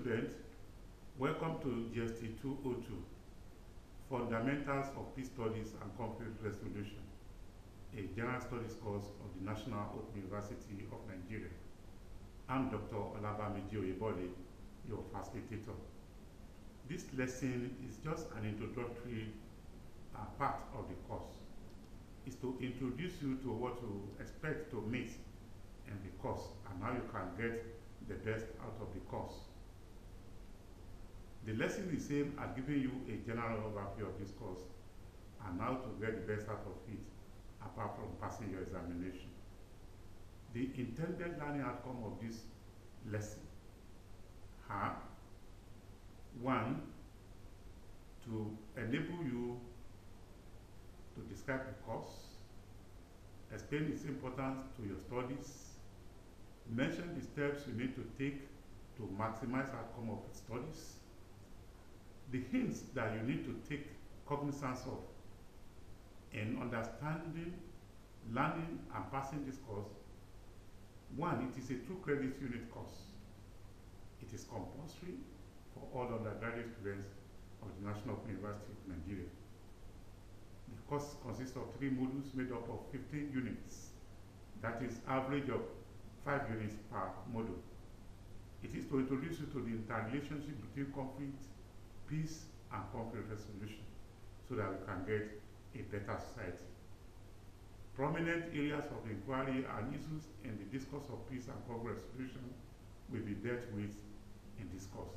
students, welcome to GST 202, Fundamentals of Peace Studies and Conflict Resolution, a general studies course of the National Open University of Nigeria. I'm Dr. Olabamiji Oyebole, your facilitator. This lesson is just an introductory part of the course. It's to introduce you to what to expect to meet in the course and how you can get the best out of the course. The lesson is aimed at giving you a general overview of this course and how to get the best out of it apart from passing your examination. The intended learning outcome of this lesson are: 1. To enable you to describe the course, explain its importance to your studies, mention the steps you need to take to maximize outcome of studies, the hints that you need to take cognizance of in understanding, learning, and passing this course. 1. It is a 2 credit unit course. It is compulsory for all undergraduate students of the National Open University of Nigeria. The course consists of 3 modules made up of 15 units. That is average of 5 units per module. It is to introduce you to the interrelationship between conflict, peace, and conflict resolution so that we can get a better society. Prominent areas of inquiry and issues in the discourse of peace and conflict resolution will be dealt with in this course.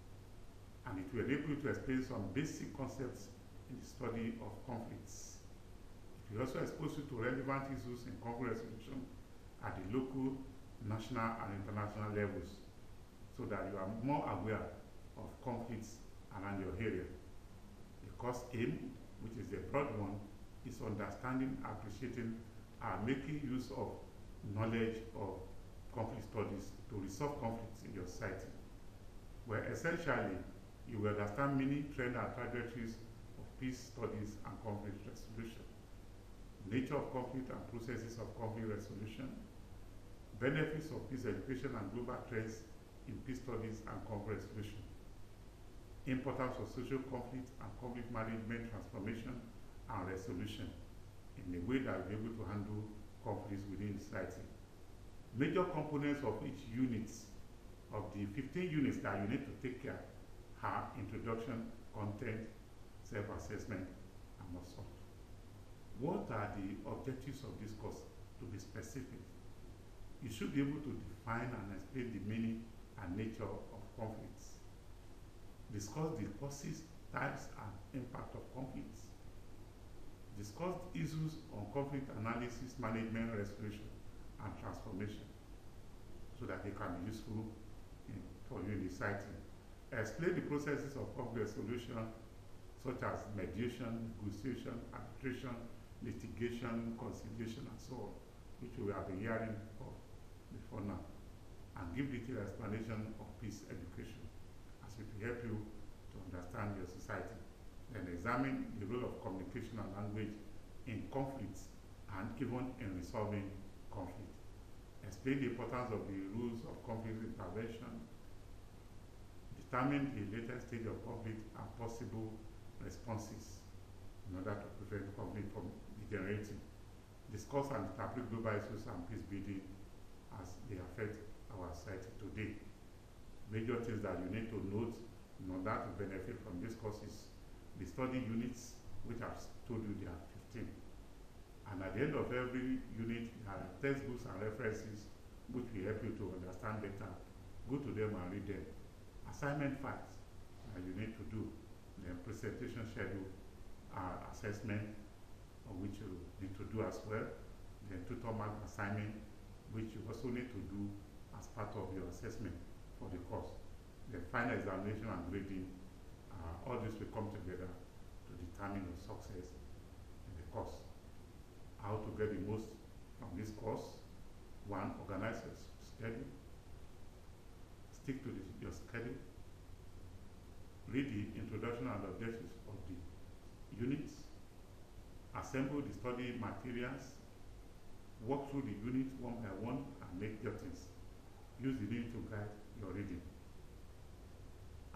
And it will enable you to explain some basic concepts in the study of conflicts. It will also expose you to relevant issues in conflict resolution at the local, national, and international levels so that you are more aware of conflicts around your area. The course aim, which is a broad one, is understanding, appreciating, and making use of knowledge of conflict studies to resolve conflicts in your society, where essentially you will understand many trends and trajectories of peace studies and conflict resolution, nature of conflict and processes of conflict resolution, benefits of peace education and global trends in peace studies and conflict resolution, importance of social conflict and conflict management, transformation, and resolution in a way that will be able to handle conflicts within society. Major components of each unit of the 15 units that you need to take care are introduction, content, self-assessment, and more so. What are the objectives of this course? To be specific, you should be able to define and explain the meaning and nature of conflicts, discuss the causes, types, and impact of conflicts, discuss issues on conflict analysis, management, resolution, and transformation so that they can be useful for you in the society. Explain the processes of conflict resolution such as mediation, negotiation, arbitration, litigation, conciliation, and so on, which we have been hearing of before now, and give detailed explanation of peace education as it will help you to understand your society. Then examine the role of communication and language in conflicts and even in resolving conflict. Explain the importance of the rules of conflict intervention. Determine the latest stage of conflict and possible responses in order to prevent conflict from degenerating. Discuss and interpret global issues and peace building as they affect our society today. Major things that you need to note in order to benefit from this course is the study units, which I've told you there are 15. And at the end of every unit, there are textbooks and references which will help you to understand better. Go to them and read them. Assignment facts that you need to do, then presentation schedule, assessment, which you need to do as well, then tutor mark assignment, which you also need to do as part of your assessment for the course. The final examination and grading, all this will come together to determine your success in the course. How to get the most from this course: 1. Organize your schedule. Stick to your schedule. Read the introduction and objectives of the units. Assemble the study materials. Walk through the units one by one and make jottings. Use the unit to guide your reading.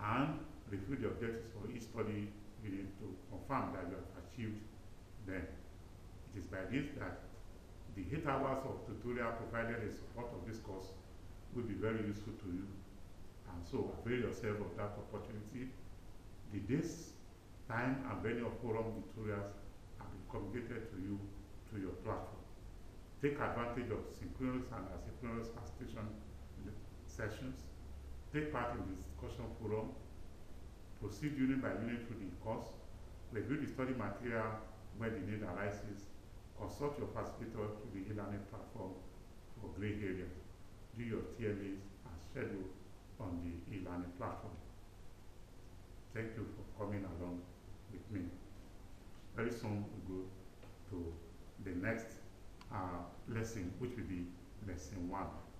and review the objectives for each study unit to confirm that you have achieved them. It is by this that the 8 hours of tutorial provided in support of this course will be very useful to you, and so avail yourself of that opportunity. The dates, time, and venue of forum tutorials have been communicated to you through your platform. Take advantage of synchronous and asynchronous participation sessions. Take part in the discussion forum. Proceed unit by unit through the course. Review the study material when the need arises. Consult your facilitator through the e-learning platform for gray areas. Do your TLAs as scheduled on the e-learning platform. Thank you for coming along with me. Very soon we go to the next lesson, which will be lesson 1.